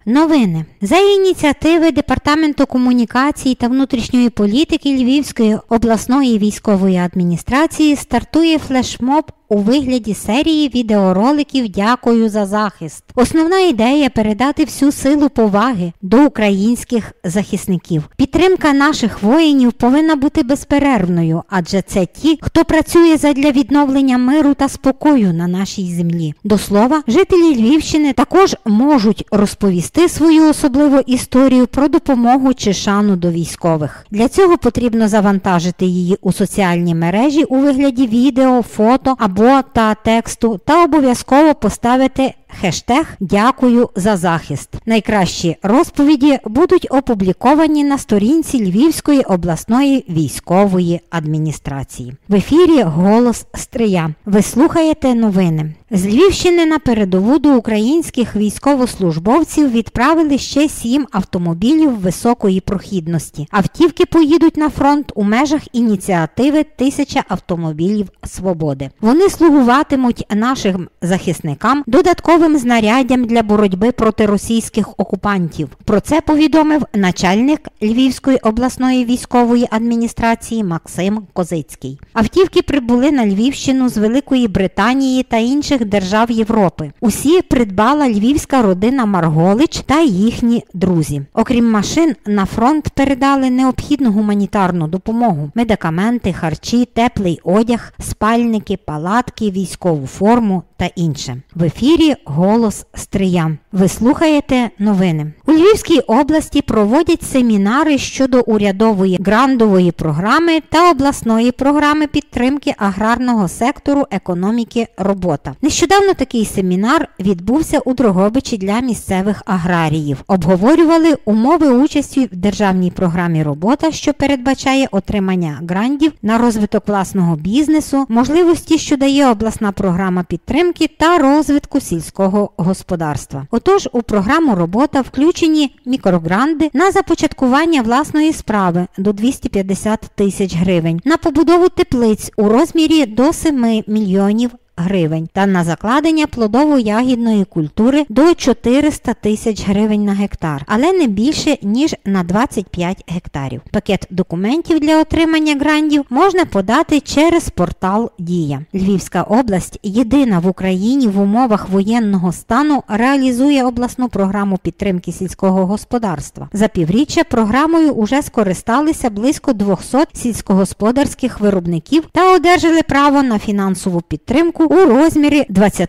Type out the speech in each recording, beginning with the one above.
Новини. За ініціативи Департаменту комунікації та внутрішньої політики Львівської обласної військової адміністрації стартує флешмоб у вигляді серії відеороликів «Дякую за захист». Основна ідея – передати всю силу поваги до українських захисників. Підтримка наших воїнів повинна бути безперервною, адже це ті, хто працює задля відновлення миру та спокою на нашій землі. До слова, жителі Львівщини також можуть розповісти свою особливу історію про допомогу чи шану до військових. Для цього потрібно завантажити її у соціальні мережі у вигляді відео, фото або та тексту та обов'язково поставити хештег «Дякую за захист». Найкращі розповіді будуть опубліковані на сторінці Львівської обласної військової адміністрації. В ефірі «Голос Стрия». Ви слухаєте новини. З Львівщини на передову до українських військовослужбовців відправили ще 7 автомобілів високої прохідності. Автівки поїдуть на фронт у межах ініціативи «1000 автомобілів свободи». Вони слугуватимуть нашим захисникам додатковим знаряддям для боротьби проти російських окупантів. Про це повідомив начальник Львівської обласної військової адміністрації Максим Козицький. Автівки прибули на Львівщину з Великої Британії та інших держав Європи. Усі придбала львівська родина Марголич та їхні друзі. Окрім машин, на фронт передали необхідну гуманітарну допомогу: медикаменти, харчі, теплий одяг, спальники, палатки, військову форму та інше. В ефірі «Голос Стрия». Ви слухаєте новини. У Львівській області проводять семінари щодо урядової грантової програми та обласної програми підтримки аграрного сектору економіки «Робота». Нещодавно такий семінар відбувся у Дрогобичі для місцевих аграріїв. Обговорювали умови участі в державній програмі «Робота», що передбачає отримання грантів на розвиток власного бізнесу, можливості, що дає обласна програма підтримки та розвитку сільського господарства. Отож, у програму «Робота» включені мікрогранти на започаткування власної справи до 250 тисяч гривень, на побудову теплиць у розмірі до 7 мільйонів гривень та на закладення плодово-ягідної культури до 400 тисяч гривень на гектар, але не більше, ніж на 25 гектарів. Пакет документів для отримання грантів можна подати через портал «Дія». Львівська область єдина в Україні в умовах воєнного стану реалізує обласну програму підтримки сільського господарства. За півріччя програмою уже скористалися близько 200 сільськогосподарських виробників та одержали право на фінансову підтримку у розмірі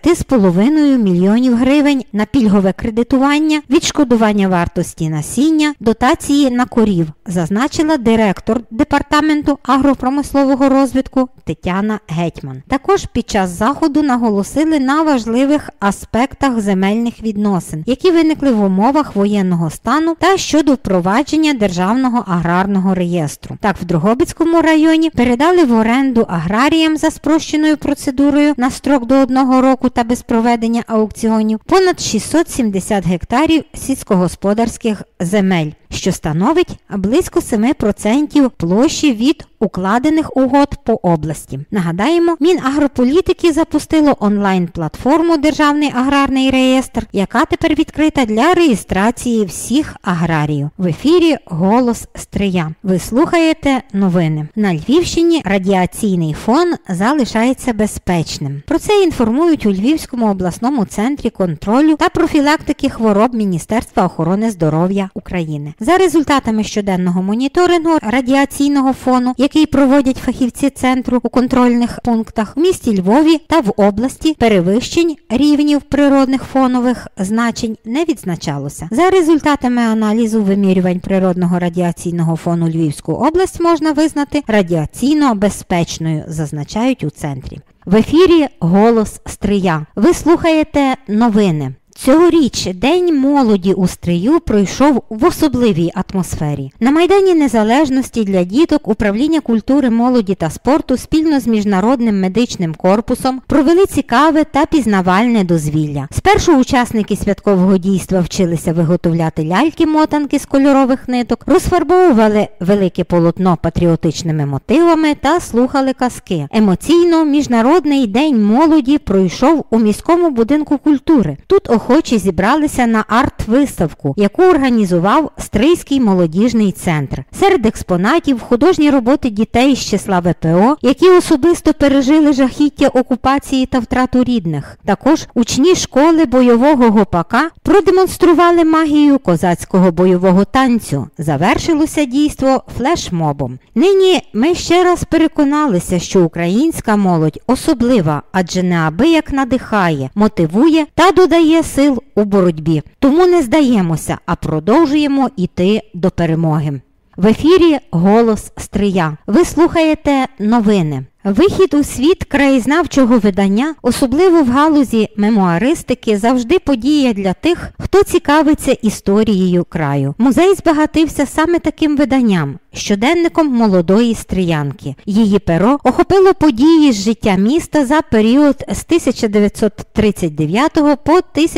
20,5 мільйонів гривень на пільгове кредитування, відшкодування вартості насіння, дотації на корів, зазначила директор Департаменту агропромислового розвитку Тетяна Гетьман. Також під час заходу наголосили на важливих аспектах земельних відносин, які виникли в умовах воєнного стану та щодо впровадження Державного аграрного реєстру. Так, в Дрогобицькому районі передали в оренду аграріям за спрощеною процедурою на строк до 1 року та без проведення аукціонів понад 670 гектарів сільськогосподарських земель, що становить близько 7% площі від укладених угод по області. Нагадаємо, Мінагрополітики запустило онлайн-платформу «Державний аграрний реєстр», яка тепер відкрита для реєстрації всіх аграріїв. В ефірі «Голос Стрия». Ви слухаєте новини. На Львівщині радіаційний фон залишається безпечним. Про це інформують у Львівському обласному центрі контролю та профілактики хвороб Міністерства охорони здоров'я України. За результатами щоденного моніторингу радіаційного фону, який проводять фахівці центру у контрольних пунктах в місті Львові та в області, перевищень рівнів природних фонових значень не відзначалося. За результатами аналізу вимірювань природного радіаційного фону Львівську область можна визнати радіаційно безпечною, зазначають у центрі. В ефірі «Голос Стрия». Ви слухаєте новини. Цьогоріч День молоді у Стрию пройшов в особливій атмосфері. На Майдані Незалежності для діток Управління культури, молоді та спорту спільно з Міжнародним медичним корпусом провели цікаве та пізнавальне дозвілля. Спершу учасники святкового дійства вчилися виготовляти ляльки-мотанки з кольорових ниток, розфарбовували велике полотно патріотичними мотивами та слухали казки. Емоційно Міжнародний день молоді пройшов у міському будинку культури. Тут охочі зібралися на арт-виставку, яку організував Стрийський молодіжний центр. Серед експонатів художні роботи дітей з числа ВПО, які особисто пережили жахіття окупації та втрату рідних. Також учні школи бойового гопака продемонстрували магію козацького бойового танцю. Завершилося дійство флешмобом. Нині ми ще раз переконалися, що українська молодь особлива, адже неабияк надихає, мотивує та додає сил у боротьбі. Тому не здаємося, а продовжуємо йти до перемоги. В ефірі «Голос Стрия». Ви слухаєте новини. Вихід у світ краєзнавчого видання, особливо в галузі мемуаристики, завжди подія для тих, хто цікавиться історією краю. Музей збагатився саме таким виданням – щоденником молодої стріянки. Її перо охопило події з життя міста за період з 1939 по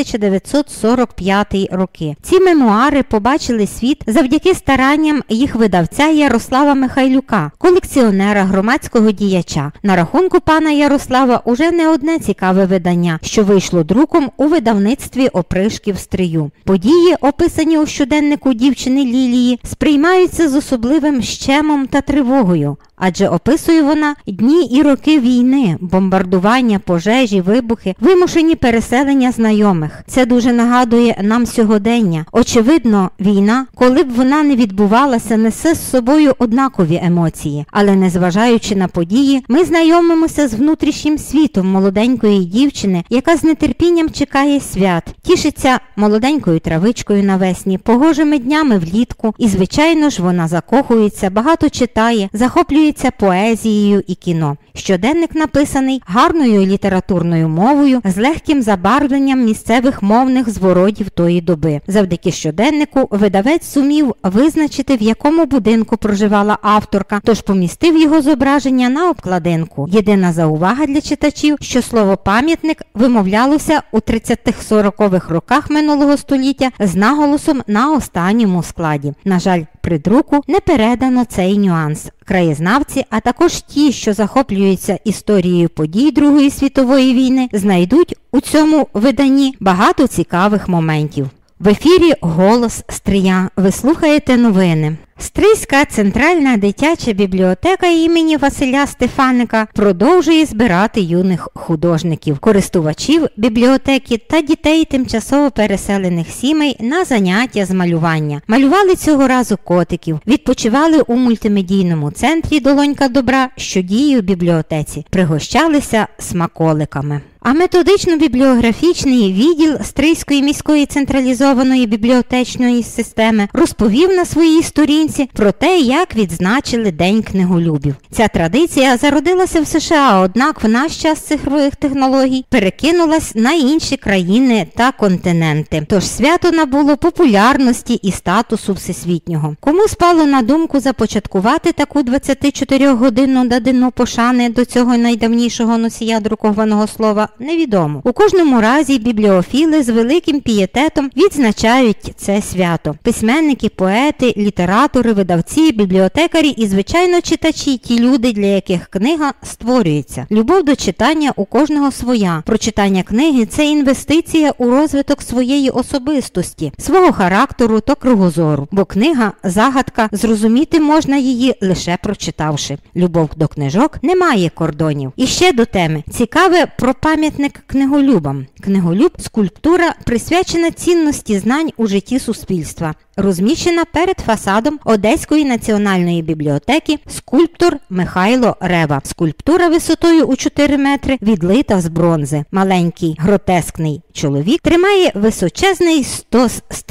1945 роки. Ці мемуари побачили світ завдяки старанням їх видавця Ярослава Михайлюка, колекціонера, громадського діяча. На рахунку пана Ярослава уже не одне цікаве видання, що вийшло друком у видавництві опришків Стрию. Події, описані у щоденнику дівчини Лілії, сприймаються з особливим щемом та тривогою, адже описує вона дні і роки війни, бомбардування, пожежі, вибухи, вимушені переселення знайомих. Це дуже нагадує нам сьогодення. Очевидно, війна, коли б вона не відбувалася, несе з собою однакові емоції. Але незважаючи на події, ми знайомимося з внутрішнім світом молоденької дівчини, яка з нетерпінням чекає свят, тішиться молоденькою травичкою навесні, погожими днями влітку і, звичайно ж, вона закохується, багато читає, захоплюється поезією і кіно. Щоденник написаний гарною літературною мовою з легким забарвленням місцевих мовних зворотів тої доби. Завдяки щоденнику видавець зумів визначити, в якому будинку проживала авторка, тож помістив його зображення на обкладинку. Єдина заувага для читачів, що слово «пам'ятник» вимовлялося у 30-40-х роках минулого століття з наголосом на останньому складі. На жаль, при друку не передано цей нюанс. Краєзнавці, а також ті, що захоплюються історією подій Другої світової війни, знайдуть у цьому виданні багато цікавих моментів. В ефірі «Голос Стрия». Ви слухаєте новини. Стрийська центральна дитяча бібліотека імені Василя Стефаника продовжує збирати юних художників, користувачів бібліотеки та дітей тимчасово переселених сімей на заняття з малювання. Малювали цього разу котиків, відпочивали у мультимедійному центрі «Долонька добра», що діє у бібліотеці, пригощалися смаколиками. А методично-бібліографічний відділ Стрийської міської централізованої бібліотечної системи розповів на своїй сторінці про те, як відзначили День книголюбів. Ця традиція зародилася в США, однак в наш час цифрових технологій перекинулась на інші країни та континенти. Тож свято набуло популярності і статусу всесвітнього. Кому спало на думку започаткувати таку 24-годинну данину пошани до цього найдавнішого носія друкованого слова, невідомо. У кожному разі бібліофіли з великим пієтетом відзначають це свято. Письменники, поети, літератори, видавці, бібліотекарі і, звичайно, читачі – ті люди, для яких книга створюється. Любов до читання у кожного своя. Прочитання книги – це інвестиція у розвиток своєї особистості, свого характеру та кругозору. Бо книга – загадка, зрозуміти можна її лише прочитавши. Любов до книжок не має кордонів. І ще до теми. Цікаве про пам'ятник книголюбам. Книголюб – скульптура, присвячена цінності знань у житті суспільства. Розміщена перед фасадом Одеської національної бібліотеки скульптор Михайло Рева. Скульптура висотою у 4 метри відлита з бронзи. Маленький гротескний чоловік тримає височезний стос з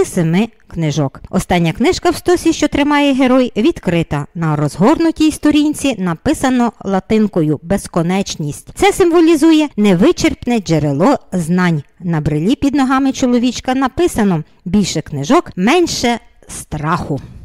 37 книжок. Остання книжка в стосі, що тримає герой, відкрита. На розгорнутій сторінці написано латинкою «безконечність». Це символізує невичерпне джерело знань. На брилі під ногами чоловічка написано «більше книжок, менше страху».